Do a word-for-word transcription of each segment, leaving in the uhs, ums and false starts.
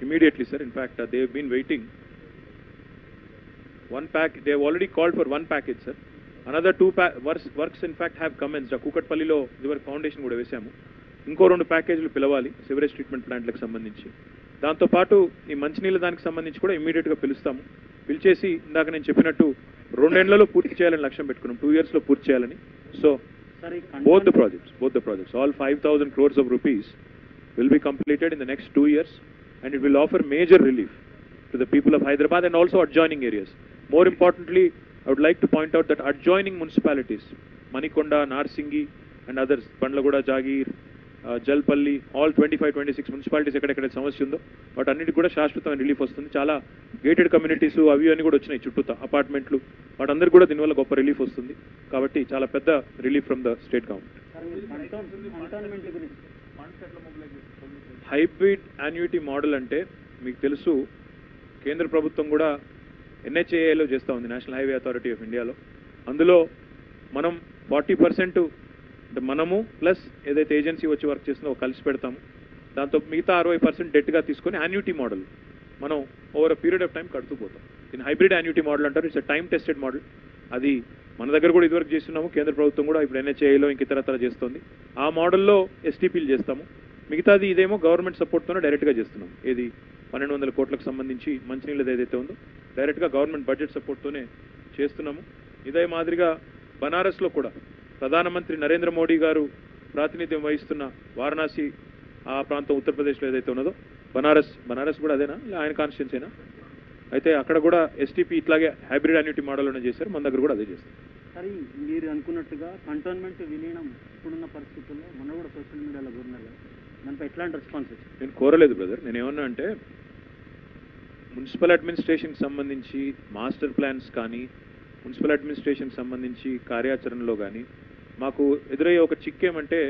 immediately, sir. In fact, uh, they have been waiting. One pack, they have already called for one package, sir. Another two pa works, works, in fact, have commenced. Kukatpallilo, the foundation kuda vesamu. ఇంకో రెండు ప్యాకేజీలు పిలవాలి sewerage treatment ప్లాంట్లకు సంబంధించి. దాంతోపాటు ఈ మంచినీళ్ళ దానికి సంబంధించి కూడా ఇమీడియట్గా పిలుస్తాము. పిలిచేసి ఇందాక నేను చెప్పినట్టు రెండేళ్లలో పూర్తి చేయాలని లక్ష్యం పెట్టుకున్నాం. టూ ఇయర్స్లో పూర్తి చేయాలని. So both the projects, both the projects, all five thousand crores of rupees will be completed in the next two years, and it will offer major relief to the people of Hyderabad and also adjoining areas. More importantly, I would like to point out that adjoining municipalities, Manikonda, Narsingi and others, Bandlaguda, Jagir, uh, Jalpalli, all twenty-five, twenty-six municipalities ekkadekade samasya undo, but anniti kuda shashvatama relief vastundi. Chala gated communities avi ani kuda vachinayi chuttuta apartmentlu, but andaru kuda dinivalla goppa relief vastundi. Kabatti chala pedda relief from the state government. Hybrid annuity model ante meeku telusu kendra prabhutvam kuda N H A I లో చేస్తూ ఉంది, national highway authority of ఇండియాలో. అందులో మనం forty percent అంటే మనము plus ఏదైతే agency వచ్చి వర్క్ చేస్తుందో కలిసి పెడతాము. దాంతో మిగతా అరవై పర్సెంట్ డెట్గా తీసుకొని యాన్యుటీ మోడల్ మనం over a period of time కడుతూ పోతాం. దీన్ని హైబ్రిడ్ యాన్యుటీ మోడల్ అంటారు. It's time tested model. అది మన దగ్గర కూడా ఇదివరకు చేస్తున్నాము. కేంద్ర ప్రభుత్వం కూడా ఇప్పుడు N H A I లో ఇంక ఇతరతర చేస్తుంది. ఆ మోడల్లో ఎస్ టీ పీలు చేస్తాము. మిగతాది ఇదేమో గవర్నమెంట్ సపోర్ట్తోనే డైరెక్ట్గా చేస్తున్నాం. ఏది పన్నెండు వందల కోట్లకు సంబంధించి మంచినీళ్ళది ఏదైతే ఉందో డైరెక్ట్గా గవర్నమెంట్ బడ్జెట్ సపోర్ట్తోనే చేస్తున్నాము. ఇదే మాదిరిగా బనారస్లో కూడా ప్రధానమంత్రి నరేంద్ర మోడీ గారు ప్రాతినిధ్యం వహిస్తున్న వారణాసి ఆ ప్రాంతం ఉత్తరప్రదేశ్లో ఏదైతే ఉన్నదో బనారస్ బనారస్ కూడా అదేనా ఆయన కాన్స్టిట్యున్సీనా అయితే అక్కడ కూడా ఎస్టీపీ ఇట్లాగే హైబ్రిడ్ అన్యూటీ మోడల్లోనే చేశారు. మన దగ్గర కూడా అదే చేస్తారు. సరే, మీరు అనుకున్నట్టుగా కంటోన్మెంట్ విలీనం ఇప్పుడున్న పరిస్థితుల్లో మొన్న కూడా సోషల్ మీడియాలో కోరినారు కదా, దానిపై ఎట్లాంటి రెస్పాన్స్ వచ్చింది? నేను కోరలేదు బ్రదర్. నేను ఏమన్నా అంటే మున్సిపల్ అడ్మినిస్ట్రేషన్కి సంబంధించి మాస్టర్ ప్లాన్స్ కానీ మున్సిపల్ అడ్మినిస్ట్రేషన్కి సంబంధించి కార్యాచరణలో కానీ మాకు ఎదురయ్యే ఒక చిక్కేమంటే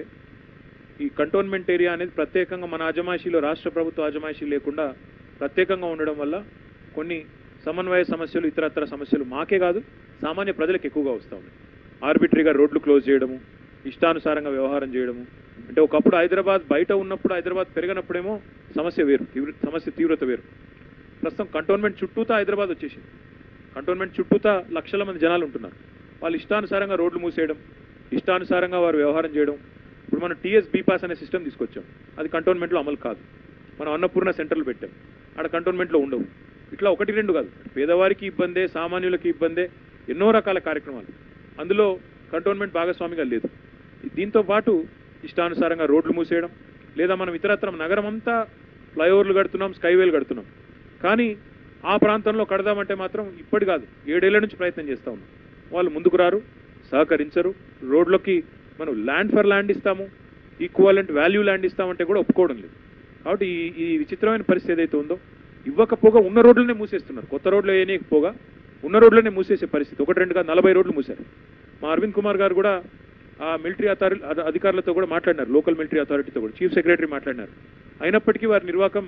ఈ కంటోన్మెంట్ ఏరియా అనేది ప్రత్యేకంగా మన అజమాయిషీలో రాష్ట్ర ప్రభుత్వ అజమాయిషీ లేకుండా ప్రత్యేకంగా ఉండడం వల్ల కొన్ని సమన్వయ సమస్యలు ఇతరత్ర సమస్యలు మాకే కాదు సామాన్య ప్రజలకు ఎక్కువగా వస్తూ ఉన్నాయి. ఆర్బిటరీగా రోడ్లు క్లోజ్ చేయడము, ఇష్టానుసారంగా వ్యవహారం చేయడము. అంటే ఒకప్పుడు హైదరాబాద్ బయట ఉన్నప్పుడు హైదరాబాద్ పెరిగినప్పుడేమో సమస్య వేరు, తీవ్ర సమస్య తీవ్రత వేరు. ప్రస్తుతం కంటోన్మెంట్ చుట్టూతా హైదరాబాద్ వచ్చేసింది. కంటోన్మెంట్ చుట్టూతా లక్షల మంది జనాలు ఉంటున్నారు. వాళ్ళు ఇష్టానుసారంగా రోడ్లు మూసేయడం, ఇష్టానుసారంగా వారు వ్యవహారం చేయడం. ఇప్పుడు మనం టీఎస్ బీపాస్ అనే సిస్టమ్ తీసుకొచ్చాం. అది కంటోన్మెంట్లో అమలు కాదు. మనం అన్నపూర్ణ సెంటర్లు పెట్టాం, ఆడ కంటోన్మెంట్లో ఉండవు. ఇట్లా ఒకటి రెండు కాదు, పేదవారికి ఇబ్బందే, సామాన్యులకి ఇబ్బందే, ఎన్నో రకాల కార్యక్రమాలు. అందులో కంటోన్మెంట్ భాగస్వామిగా లేదు. దీంతో పాటు ఇష్టానుసారంగా రోడ్లు మూసేయడం, లేదా మనం ఇతరత్రం నగరం అంతా ఫ్లైఓవర్లు కడుతున్నాం, స్కైవేలు కడుతున్నాం. కానీ ఆ ప్రాంతంలో కడదామంటే మాత్రం ఇప్పటి కాదు ఏడేళ్ల నుంచి ప్రయత్నం చేస్తూ ఉన్నాం. వాళ్ళు ముందుకు రారు, సహకరించరు. రోడ్లకి మనం ల్యాండ్ ఫర్ ల్యాండ్ ఇస్తాము, ఈక్వాలెంట్ వాల్యూ ల్యాండ్ ఇస్తామంటే కూడా ఒప్పుకోవడం లేదు. కాబట్టి ఈ ఈ విచిత్రమైన పరిస్థితి ఏదైతే ఉందో, ఇవ్వకపోగా ఉన్న రోడ్లనే మూసేస్తున్నారు. కొత్త రోడ్లు వేయకపోగా ఉన్న రోడ్లనే మూసేసే పరిస్థితి. ఒకటి రెండు కాదు, నలభై రోడ్లు మూశారు. మా అరవింద్ కుమార్ గారు కూడా ఆ మిలిటరీ అథారిటీ అధికారులతో కూడా మాట్లాడినారు, లోకల్ మిలిటరీ అథారిటీతో కూడా, చీఫ్ సెక్రటరీ మాట్లాడినారు. అయినప్పటికీ వారి నిర్వాహకం,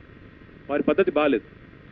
వారి పద్ధతి బాగాలేదు.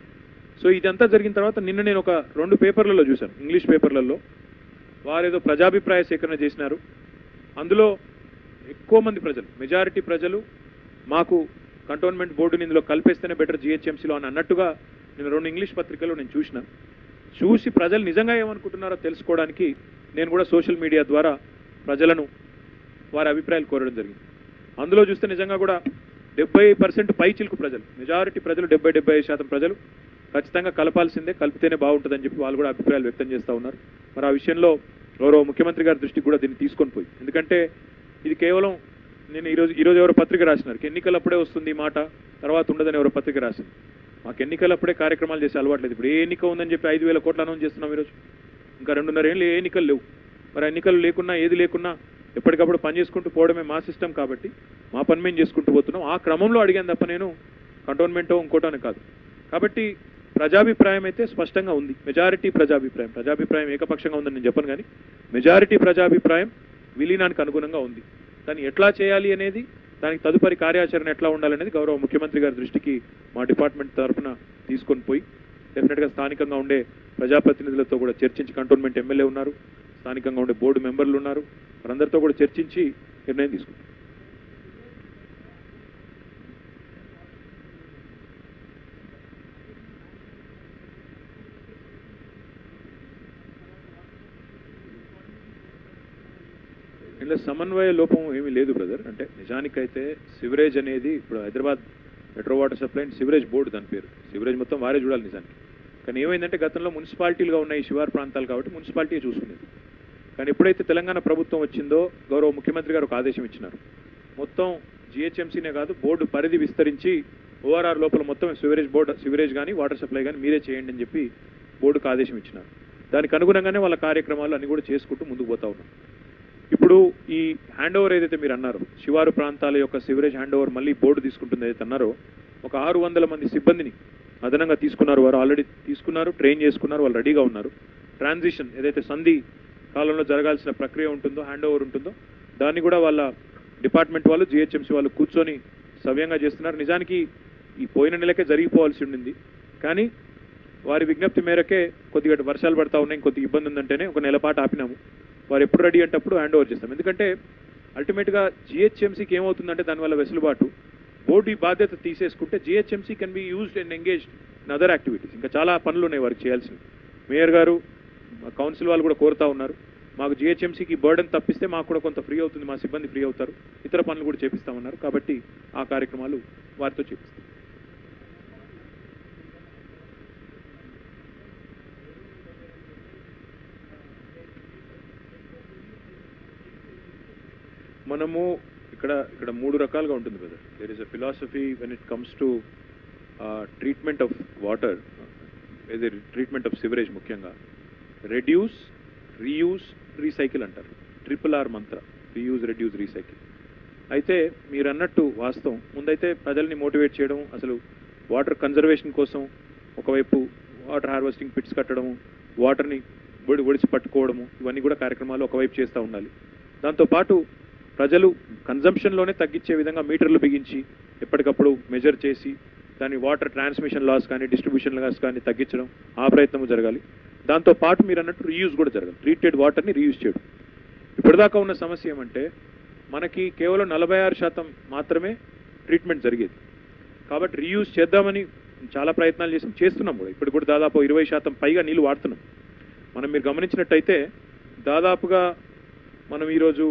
సో ఇదంతా జరిగిన తర్వాత నిన్న నేను ఒక రెండు పేపర్లలో చూశాను, ఇంగ్లీష్ పేపర్లలో. వారేదో ప్రజాభిప్రాయ సేకరణ చేసినారు. అందులో ఎక్కువ మంది ప్రజలు, మెజారిటీ ప్రజలు మాకు కంటోన్మెంట్ బోర్డుని ఇందులో కలిపేస్తేనే బెటర్ జిహెచ్ఎంసీలో అని అన్నట్టుగా నేను రెండు ఇంగ్లీష్ పత్రికల్లో నేను చూసిన. చూసి ప్రజలు నిజంగా ఏమనుకుంటున్నారో తెలుసుకోవడానికి నేను కూడా సోషల్ మీడియా ద్వారా ప్రజలను వారి అభిప్రాయాలు కోరడం జరిగింది. అందులో చూస్తే నిజంగా కూడా డెబ్బై పర్సెంట్ పై చిలుకు ప్రజలు, మెజారిటీ ప్రజలు, డెబ్బై డెబ్బై ఐదు శాతం ప్రజలు ఖచ్చితంగా కలపాల్సిందే, కలిపితేనే బాగుంటుందని చెప్పి వాళ్ళు కూడా అభిప్రాయాలు వ్యక్తం చేస్తూ ఉన్నారు. మరి ఆ విషయంలో గౌరవ ముఖ్యమంత్రి గారి దృష్టికి కూడా దీన్ని తీసుకొని పోయి, ఎందుకంటే ఇది కేవలం నేను ఈరోజు ఈరోజు ఎవరో పత్రిక రాసినారు, ఎన్నికలప్పుడే వస్తుంది ఈ మాట, తర్వాత ఉండదని ఎవరో పత్రిక రాసింది. మాకు ఎన్నికలప్పుడే కార్యక్రమాలు చేసే అలవాట్లేదు. ఇప్పుడు ఏ ఎన్నిక ఉందని చెప్పి ఐదు వేల కోట్లు అనౌన్స్ చేస్తున్నాం ఈరోజు. ఇంకా రెండున్నర ఏళ్ళు ఏ ఎన్నికలు లేవు. మరి ఎన్నికలు లేకున్నా ఏది లేకున్నా ఎప్పటికప్పుడు పని చేసుకుంటూ పోవడమే మా సిస్టమ్. కాబట్టి మా పని మేము చేసుకుంటూ పోతున్నాం. ఆ క్రమంలో అడిగాను తప్ప నేను కంటోన్మెంటో ఇంకోటో అని కాదు. కాబట్టి ప్రజాభిప్రాయం అయితే స్పష్టంగా ఉంది, మెజారిటీ ప్రజాభిప్రాయం. ప్రజాభిప్రాయం ఏకపక్షంగా ఉందని నేను చెప్పను, కానీ మెజారిటీ ప్రజాభిప్రాయం విలీనానికి అనుగుణంగా ఉంది. దాన్ని ఎట్లా చేయాలి అనేది, దానికి తదుపరి కార్యాచరణ ఎట్లా ఉండాలనేది గౌరవ ముఖ్యమంత్రి గారి దృష్టికి మా డిపార్ట్మెంట్ తరఫున తీసుకొని పోయి డెఫినెట్గా స్థానికంగా ఉండే ప్రజాప్రతినిధులతో కూడా చర్చించి, కంటోన్మెంట్ ఎమ్మెల్యే ఉన్నారు, స్థానికంగా ఉండే బోర్డు మెంబర్లు ఉన్నారు, వారందరితో కూడా చర్చించి నిర్ణయం తీసుకుంటాం. ఇందులో సమన్వయ లోపం ఏమీ లేదు బ్రదర్. అంటే నిజానికైతే సివరేజ్ అనేది ఇప్పుడు Hyderabad metro water supply and sewerage board దాని పేరు. సివరేజ్ మొత్తం వారే చూడాలి నిజానికి. కానీ ఏమైందంటే గతంలో మున్సిపాలిటీలుగా ఉన్న ఈ శివారు ప్రాంతాలు కాబట్టి మున్సిపాలిటీ చూసుకునేది. కానీ ఎప్పుడైతే తెలంగాణ ప్రభుత్వం వచ్చిందో గౌరవ ముఖ్యమంత్రి గారు ఒక ఆదేశం ఇచ్చినారు, మొత్తం జిహెచ్ఎంసీనే కాదు బోర్డు పరిధి విస్తరించి ఓఆర్ఆర్ లోపల మొత్తం సివరేజ్ బోర్డు సివరేజ్ కానీ వాటర్ సప్లై కానీ మీరే చేయండి అని చెప్పి బోర్డుకు ఆదేశం ఇచ్చినారు. దానికి అనుగుణంగానే వాళ్ళ కార్యక్రమాలు అన్ని కూడా చేసుకుంటూ ముందుకు పోతా ఉన్నాం. ఇప్పుడు ఈ హ్యాండ్ ఓవర్ ఏదైతే మీరు అన్నారో, శివారు ప్రాంతాల యొక్క సివరేజ్ హ్యాండ్ ఓవర్ మళ్ళీ బోర్డు తీసుకుంటుంది ఏదైతే అన్నారో, ఒక ఆరు వందల మంది సిబ్బందిని అదనంగా తీసుకున్నారు. వారు ఆల్రెడీ తీసుకున్నారు, ట్రైన్ చేసుకున్నారు, వాళ్ళు రెడీగా ఉన్నారు. ట్రాన్సిషన్ ఏదైతే సంధి కాలంలో జరగాల్సిన ప్రక్రియ ఉంటుందో, హ్యాండ్ ఓవర్ ఉంటుందో, దాన్ని కూడా వాళ్ళ డిపార్ట్మెంట్ వాళ్ళు జిహెచ్ఎంసీ వాళ్ళు కూర్చొని సవ్యంగా చేస్తున్నారు. నిజానికి ఈ పోయిన నెలకే జరిగిపోవాల్సి ఉండింది, కానీ వారి విజ్ఞప్తి మేరకే కొద్దిగా వర్షాలు పడతా ఉన్నాయి, కొద్దిగా ఇబ్బంది ఉందంటేనే ఒక నెల పాటు ఆపినాము. వారు ఎప్పుడు రెడీ అంటప్పుడు హ్యాండ్ ఓవర్ చేస్తాం. ఎందుకంటే అల్టిమేట్గా జిహెచ్ఎంసీకి ఏమవుతుందంటే దానివల్ల వెసులుబాటు, బోర్డు ఈ బాధ్యత తీసేసుకుంటే GHMC can be used and engaged in other activities. ఇంకా చాలా పనులు ఉన్నాయి వారికి చేయాల్సినవి. మేయర్ గారు, కౌన్సిల్ వాళ్ళు కూడా కోరుతా ఉన్నారు, మాకు జిహెచ్ఎంసీకి బర్డెన్ తప్పిస్తే మాకు కూడా కొంత ఫ్రీ అవుతుంది, మా సిబ్బంది ఫ్రీ అవుతారు, ఇతర పనులు కూడా చేపిస్తామన్నారు. కాబట్టి ఆ కార్యక్రమాలు వారితో చేపిస్తాం. మనము ఇక్కడ ఇక్కడ మూడు రకాలుగా ఉంటుంది brother. There is a philosophy when it comes to treatment of water, ఏది ట్రీట్మెంట్ ఆఫ్ సివరేజ్ ముఖ్యంగా రెడ్యూస్, రీయూజ్, రీసైకిల్ అంటారు. Triple R mantra, reuse, reduce, recycle. అయితే మీరు అన్నట్టు వాస్తవం. ముందైతే ప్రజల్ని మోటివేట్ చేయడం, అసలు వాటర్ కన్జర్వేషన్ కోసం ఒకవైపు వాటర్ హార్వెస్టింగ్ పిట్స్ కట్టడము, వాటర్ని ఒడి ఒడిచి పట్టుకోవడము, ఇవన్నీ కూడా కార్యక్రమాలు ఒకవైపు చేస్తూ ఉండాలి. దాంతోపాటు ప్రజలు కన్జంప్షన్లోనే తగ్గించే విధంగా మీటర్లు బిగించి ఎప్పటికప్పుడు మెజర్ చేసి దాని వాటర్ ట్రాన్స్మిషన్ లాస్ కానీ డిస్ట్రిబ్యూషన్ లాస్ కానీ తగ్గించడం, ఆ ప్రయత్నము జరగాలి. దాంతోపాటు మీరు అన్నట్టు రీయూజ్ కూడా జరగాలి, ట్రీటెడ్ వాటర్ని రీయూజ్ చేయడం. ఇప్పటిదాకా ఉన్న సమస్య ఏమంటే మనకి కేవలం నలభై ఆరు శాతం మాత్రమే ట్రీట్మెంట్ జరిగేది. కాబట్టి రీయూజ్ చేద్దామని చాలా ప్రయత్నాలు చేసాం, చేస్తున్నాం కూడా. ఇప్పుడు కూడా దాదాపు ఇరవై శాతం పైగా నీళ్ళు వాడుతున్నాం. మనం మీరు గమనించినట్టయితే దాదాపుగా మనం ఈరోజు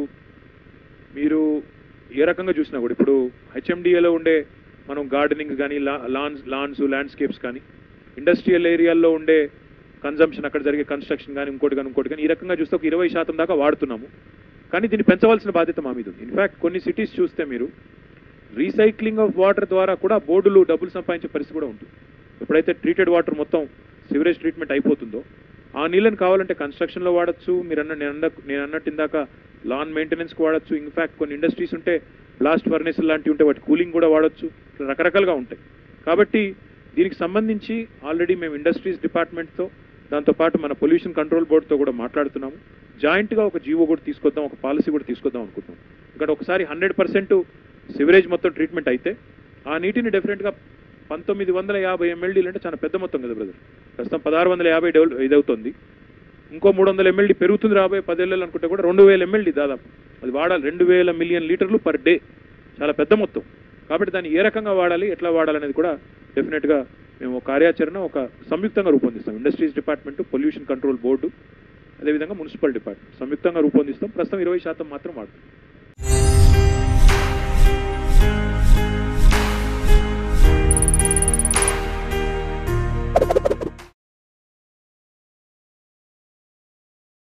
మీరు ఏ రకంగా చూసినా కూడా ఇప్పుడు హెచ్ఎండిఏలో ఉండే మనం గార్డెనింగ్ కానీ, లాన్స్ లాన్స్ ల్యాండ్స్కేప్స్ కానీ, ఇండస్ట్రియల్ ఏరియాల్లో ఉండే కన్జంప్షన్, అక్కడ జరిగే కన్స్ట్రక్షన్ కానీ, ఇంకోటి కానీ ఇంకోటి కానీ, ఈ రకంగా చూస్తే ఒక ఇరవై శాతం దాకా వాడుతున్నాము. కానీ దీన్ని పెంచవలసిన బాధ్యత మా మీద ఉంది. ఇన్ఫ్యాక్ట్ కొన్ని సిటీస్ చూస్తే మీరు రీసైక్లింగ్ ఆఫ్ వాటర్ ద్వారా కూడా బోర్డులు డబ్బులు సంపాదించే పరిస్థితి కూడా ఉంటుంది. ఎప్పుడైతే ట్రీటెడ్ వాటర్ మొత్తం సివరేజ్ ట్రీట్మెంట్ అయిపోతుందో ఆ నీళ్ళని కావాలంటే కన్స్ట్రక్షన్లో వాడచ్చు, మీరు అన్న నేను అన్న నేను అన్నట్టు ఇందాక లాన్ మెయింటెనెన్స్కి వాడచ్చు. ఇన్ఫ్యాక్ట్ కొన్ని ఇండస్ట్రీస్ ఉంటే బ్లాస్ట్ ఫర్నేస్ లాంటివి ఉంటే వాటి కూలింగ్ కూడా వాడచ్చు. రకరకాలుగా ఉంటాయి. కాబట్టి దీనికి సంబంధించి ఆల్రెడీ మేము ఇండస్ట్రీస్ డిపార్ట్మెంట్తో, దాంతోపాటు మన పొల్యూషన్ కంట్రోల్ బోర్డుతో కూడా మాట్లాడుతున్నాము. జాయింట్గా ఒక జీవో కూడా తీసుకొద్దాం, ఒక పాలసీ కూడా తీసుకొద్దాం అనుకుంటున్నాం. ఇక్కడ ఒకసారి హండ్రెడ్ పర్సెంట్ సివరేజ్ మొత్తం ట్రీట్మెంట్ అయితే ఆ నీటిని డెఫినెట్గా పంతొమ్మిది వందల యాభై ఎంఎల్డీలు అంటే చాలా పెద్ద మొత్తం కదా బ్రదర్. ప్రస్తుతం పదహారు వందల యాభై డెవలప్ ఇదవుతుంది. ఇంకో మూడు వందల ఎంఎల్డీ పెరుగుతుంది రాబోయే పదేళ్ళు అనుకుంటే కూడా రెండు వేల ఎంఎల్డీ దాదాపు అది వాడాలి. రెండు వేల మిలియన్ లీటర్లు పర్ డే, చాలా పెద్ద మొత్తం. కాబట్టి దాన్ని ఏ రకంగా వాడాలి, ఎట్లా వాడాలనేది కూడా డెఫినెట్గా మేము కార్యాచరణ ఒక సంయుక్తంగా రూపొందిస్తాం. Industries department, pollution control board, అదేవిధంగా మున్సిపల్ డిపార్ట్మెంట్ సంయుక్తంగా రూపొందిస్తాం. ప్రస్తుతం ఇరవై శాతం మాత్రం వాడుతాం.